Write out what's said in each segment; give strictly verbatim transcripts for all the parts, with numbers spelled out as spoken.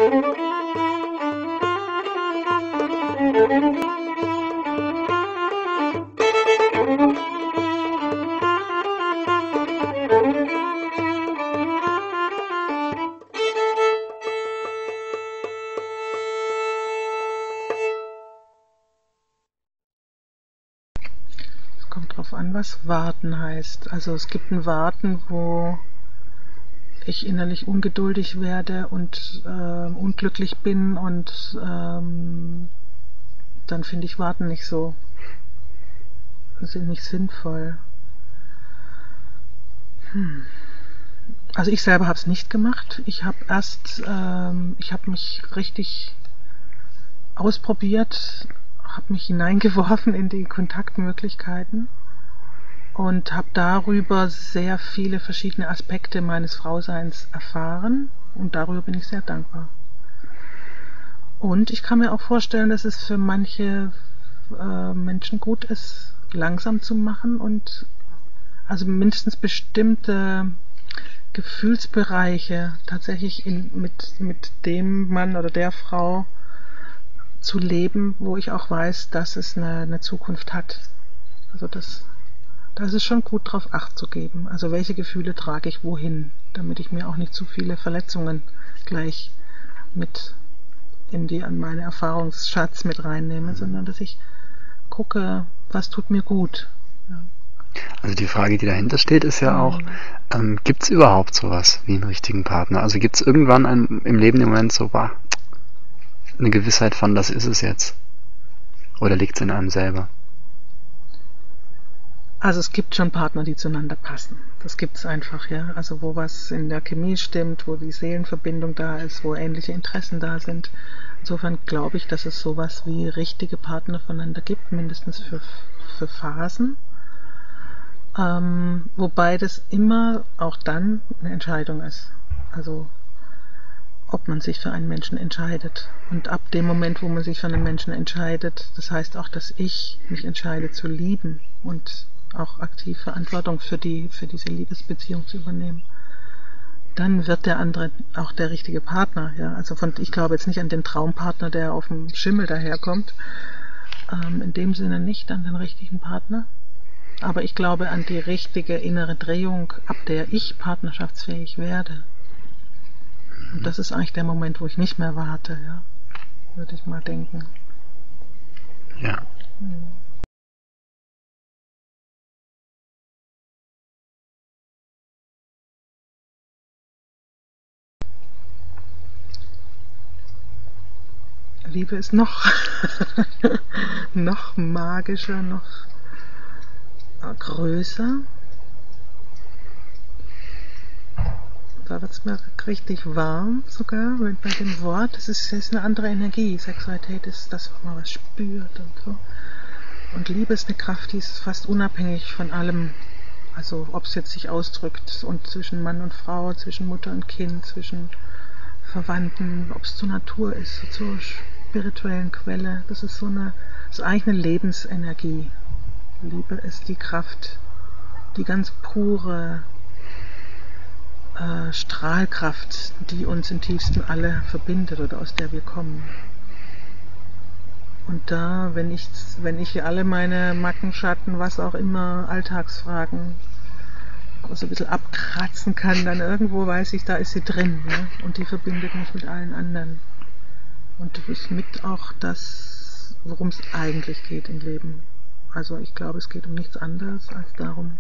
Kommt drauf an, was warten heißt. Also es gibt ein Warten, wo ich innerlich ungeduldig werde und äh, unglücklich bin und ähm, dann finde ich Warten nicht so, also nicht sinnvoll. Hm. Also ich selber habe es nicht gemacht. Ich habe erst, ähm, ich habe mich richtig ausprobiert, habe mich hineingeworfen in die Kontaktmöglichkeiten und habe darüber sehr viele verschiedene Aspekte meines Frauseins erfahren und darüber bin ich sehr dankbar. Und ich kann mir auch vorstellen, dass es für manche äh, Menschen gut ist, langsam zu machen und also mindestens bestimmte Gefühlsbereiche tatsächlich in, mit, mit dem Mann oder der Frau zu leben, wo ich auch weiß, dass es eine, eine Zukunft hat. Also das, da ist es schon gut, darauf Acht zu geben. Also welche Gefühle trage ich wohin, damit ich mir auch nicht zu viele Verletzungen gleich mit in die an meine Erfahrungsschatz mit reinnehme, sondern dass ich gucke, was tut mir gut. Ja. Also die Frage, die dahinter steht, ist ja auch, ähm, gibt es überhaupt sowas wie einen richtigen Partner? Also gibt es irgendwann ein, im Leben den Moment so, bah, eine Gewissheit von, das ist es jetzt? Oder liegt es in einem selber? Also es gibt schon Partner, die zueinander passen. Das gibt es einfach, ja. Also wo was in der Chemie stimmt, wo die Seelenverbindung da ist, wo ähnliche Interessen da sind. Insofern glaube ich, dass es sowas wie richtige Partner voneinander gibt, mindestens für, für Phasen. Ähm, wobei das immer auch dann eine Entscheidung ist. Also ob man sich für einen Menschen entscheidet. Und ab dem Moment, wo man sich für einen Menschen entscheidet, das heißt auch, dass ich mich entscheide zu lieben und auch aktiv Verantwortung für die für diese Liebesbeziehung zu übernehmen, dann wird der andere auch der richtige Partner. Ja? Also von, ich glaube jetzt nicht an den Traumpartner, der auf dem Schimmel daherkommt, ähm, in dem Sinne nicht an den richtigen Partner, aber ich glaube an die richtige innere Drehung, ab der ich partnerschaftsfähig werde. Und das ist eigentlich der Moment, wo ich nicht mehr warte, ja? Würde ich mal denken. Ja. Hm. Liebe ist noch, noch magischer, noch größer. Da wird es mir richtig warm sogar bei dem Wort. Es ist, ist eine andere Energie. Sexualität ist das, wo man was spürt und so. Und Liebe ist eine Kraft, die ist fast unabhängig von allem. Also ob es jetzt sich ausdrückt und zwischen Mann und Frau, zwischen Mutter und Kind, zwischen Verwandten, ob es zur Natur ist, zur spirituellen Quelle. Das ist so eine, das ist eigentlich eine Lebensenergie. Liebe ist die Kraft, die ganz pure äh, Strahlkraft, die uns im tiefsten alle verbindet oder aus der wir kommen. Und da, wenn ich, wenn ich alle meine Macken, Schatten, was auch immer, Alltagsfragen so ein bisschen abkratzen kann, dann irgendwo weiß ich, da ist sie drin, ja? Und die verbindet mich mit allen anderen. Und das ist mit auch das, worum es eigentlich geht im Leben. Also ich glaube, es geht um nichts anderes als darum,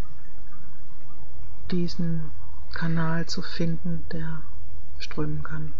diesen Kanal zu finden, der strömen kann.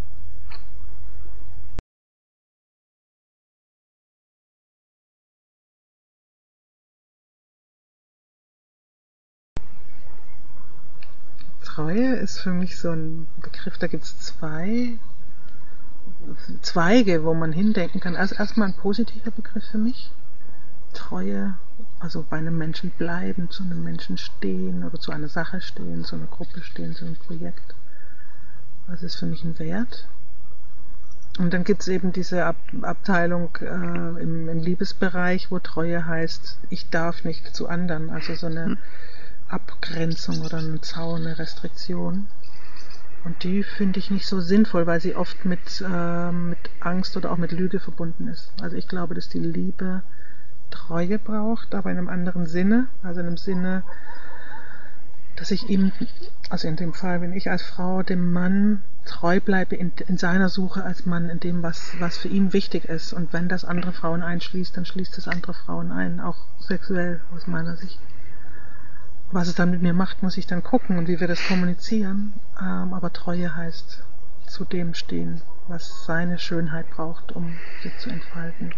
Treue ist für mich so ein Begriff, da gibt es zwei Zweige, wo man hindenken kann. Also erstmal ein positiver Begriff für mich. Treue, also bei einem Menschen bleiben, zu einem Menschen stehen oder zu einer Sache stehen, zu einer Gruppe stehen, zu einem Projekt. Das ist für mich ein Wert. Und dann gibt es eben diese Ab Abteilung äh, im, im Liebesbereich, wo Treue heißt, ich darf nicht zu anderen, also so eine Abgrenzung oder ein Zaun, eine Restriktion. Und die finde ich nicht so sinnvoll, weil sie oft mit, äh, mit Angst oder auch mit Lüge verbunden ist. Also ich glaube, dass die Liebe Treue braucht, aber in einem anderen Sinne. Also in einem Sinne, dass ich ihm, also in dem Fall, wenn ich als Frau dem Mann treu bleibe in, in seiner Suche als Mann, in dem, was, was für ihn wichtig ist. Und wenn das andere Frauen einschließt, dann schließt es andere Frauen ein, auch sexuell aus meiner Sicht. Was es dann mit mir macht, muss ich dann gucken und wie wir das kommunizieren. Ähm, aber Treue heißt zu dem stehen, was seine Schönheit braucht, um sich zu entfalten.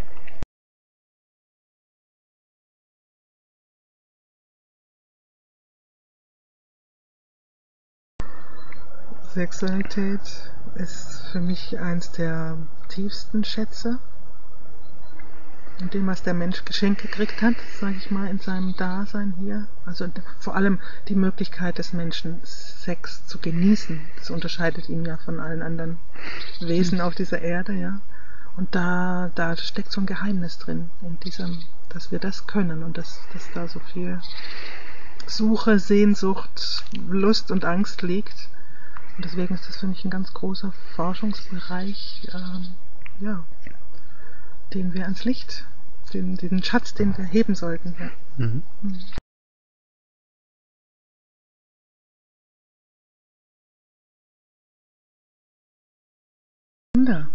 Sexualität ist für mich eins der tiefsten Schätze, in dem, was der Mensch geschenkt gekriegt hat, sage ich mal, in seinem Dasein hier. Also vor allem die Möglichkeit des Menschen, Sex zu genießen. Das unterscheidet ihn ja von allen anderen Wesen auf dieser Erde, ja. Und da, da steckt so ein Geheimnis drin, in diesem, dass wir das können und dass, dass da so viel Suche, Sehnsucht, Lust und Angst liegt. Und deswegen ist das für mich ein ganz großer Forschungsbereich, ähm, ja, den wir ans Licht, den, den Schatz, den wir heben sollten. Ja. Mhm. Mhm. Kinder,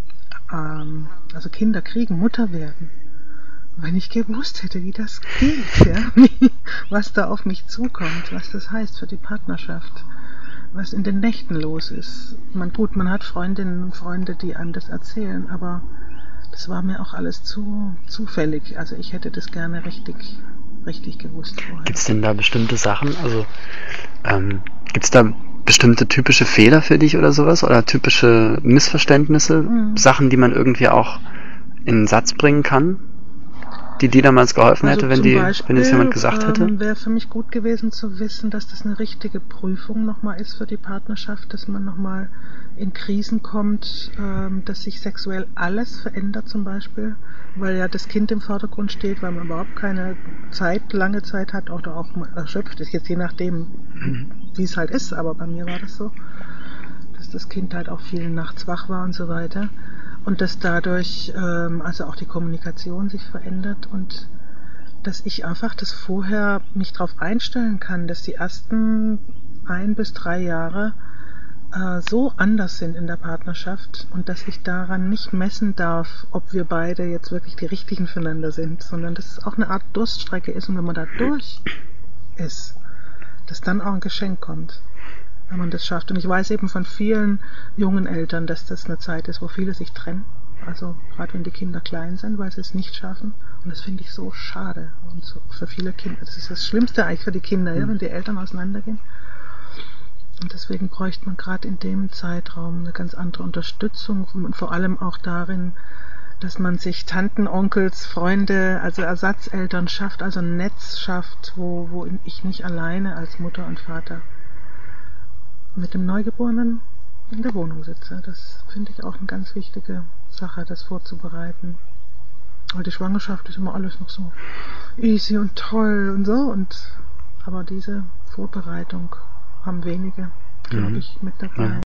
ähm, also Kinder kriegen, Mutter werden. Wenn ich gewusst hätte, wie das geht, ja, was da auf mich zukommt, was das heißt für die Partnerschaft, was in den Nächten los ist. Man, gut, man hat Freundinnen und Freunde, die einem das erzählen, aber das war mir auch alles zu zufällig. Also ich hätte das gerne richtig, richtig gewusst vorher. Gibt es denn da bestimmte Sachen? Also ähm, gibt es da bestimmte typische Fehler für dich oder sowas? Oder typische Missverständnisse? Mhm. Sachen, die man irgendwie auch in einen Satz bringen kann? Die dir damals geholfen also hätte, wenn, die, Beispiel, wenn das jemand gesagt ähm, hätte? Wäre für mich gut gewesen zu wissen, dass das eine richtige Prüfung nochmal ist für die Partnerschaft, dass man nochmal in Krisen kommt, ähm, dass sich sexuell alles verändert zum Beispiel, weil ja das Kind im Vordergrund steht, weil man überhaupt keine Zeit, lange Zeit hat oder auch mal erschöpft ist, jetzt je nachdem, mhm. wie es halt ist, aber bei mir war das so, dass das Kind halt auch viel nachts wach war und so weiter. Und dass dadurch ähm, also auch die Kommunikation sich verändert und dass ich einfach das vorher mich darauf einstellen kann, dass die ersten ein bis drei Jahre äh, so anders sind in der Partnerschaft und dass ich daran nicht messen darf, ob wir beide jetzt wirklich die Richtigen füreinander sind, sondern dass es auch eine Art Durststrecke ist und wenn man da durch ist, dass dann auch ein Geschenk kommt. Wenn man das schafft. Und ich weiß eben von vielen jungen Eltern, dass das eine Zeit ist, wo viele sich trennen. Also gerade wenn die Kinder klein sind, weil sie es nicht schaffen. Und das finde ich so schade. Und so für viele Kinder, das ist das Schlimmste eigentlich für die Kinder, ja, wenn die Eltern auseinandergehen. Und deswegen bräuchte man gerade in dem Zeitraum eine ganz andere Unterstützung und vor allem auch darin, dass man sich Tanten, Onkels, Freunde, also Ersatzeltern schafft, also ein Netz schafft, wo, wo ich nicht alleine als Mutter und Vater mit dem Neugeborenen in der Wohnung sitze. Das finde ich auch eine ganz wichtige Sache, das vorzubereiten. Weil die Schwangerschaft ist immer alles noch so easy und toll und so. Und aber diese Vorbereitung haben wenige, glaube ich, mit dabei. Ja.